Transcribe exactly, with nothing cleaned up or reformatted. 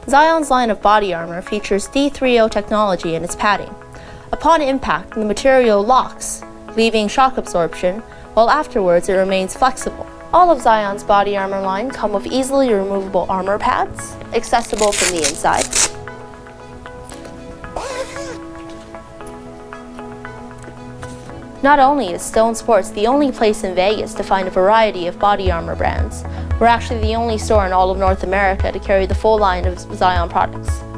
Xion's line of body armor features D three O technology in its padding. Upon impact, the material locks, leaving shock absorption, while afterwards it remains flexible. All of Xion's body armor line come with easily removable armor pads, accessible from the inside. Not only is Stone Sports the only place in Vegas to find a variety of body armor brands, we're actually the only store in all of North America to carry the full line of Xion products.